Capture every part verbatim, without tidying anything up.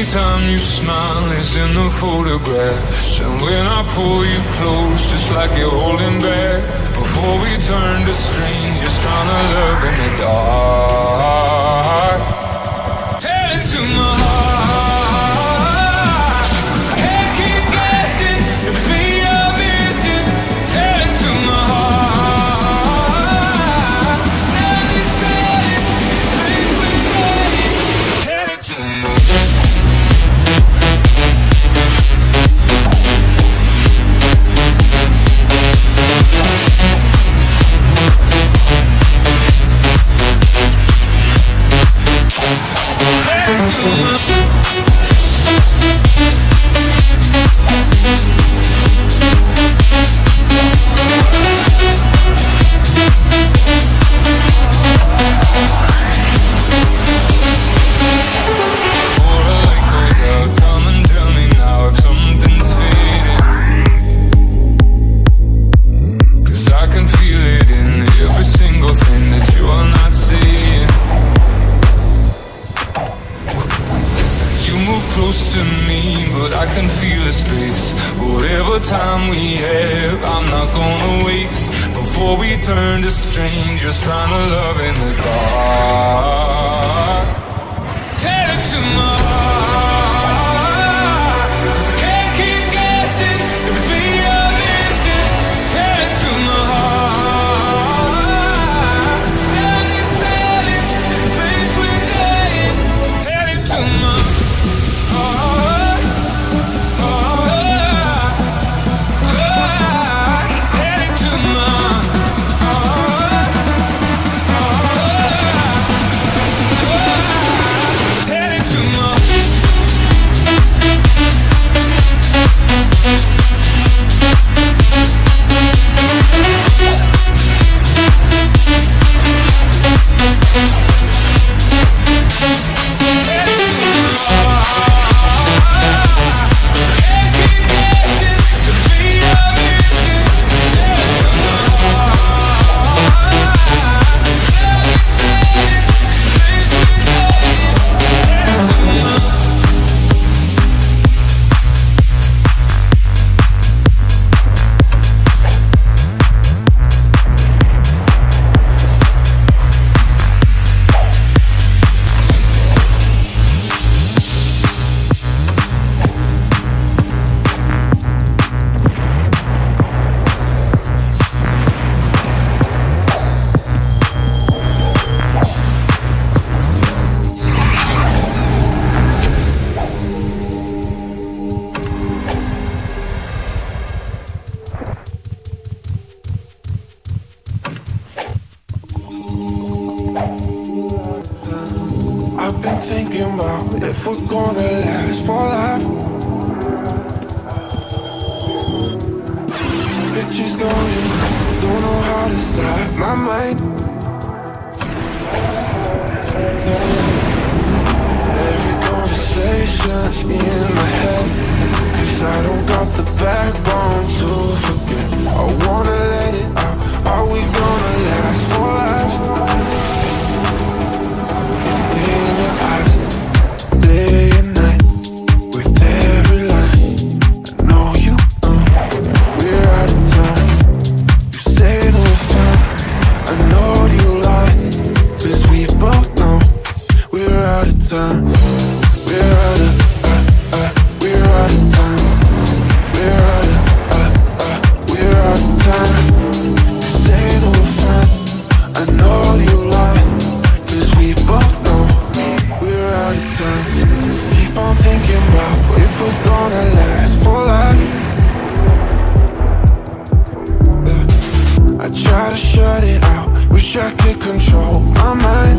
Every time you smile is in the photographs, and when I pull you close, it's like you're holding back. Before we turn to strangers, trying to love in the dark. Tell it to my heart, 'cause I can't keep guessing if it's me you're missing. Tell it to my heart. Tell it, tell it, please, please, please. Tell it to my heart. Close to me, but I can feel the space. Whatever time we have, I'm not gonna waste. Before we turn to strangers, trying to love in the dark. Tell it to my heart, 'cause I can't keep guessing if it's me you're missing. Tell it to my heart. Send it, send it, it's the place we're going. Tell it to my heart. I've been thinking about if we're gonna last for life. Pictures going, don't know how to start my mind. Every conversation's in my head, 'cause I don't got the backbone to forget. I wanna let it out, are we gonna last for life? We're out of, uh, uh, we're out of time. We're out of, uh, uh, we're out of time. You say that we're fine, I know you lie, 'cause we both know we're out of time. Keep on thinking about if we're gonna last for life. uh, I try to shut it out, wish I could control my mind.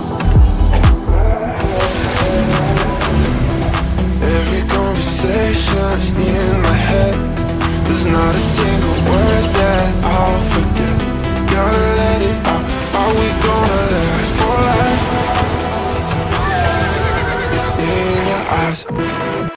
Every conversation's in my head, there's not a single word that I'll forget. Gotta let it out, are we gonna last for life? It's in your eyes.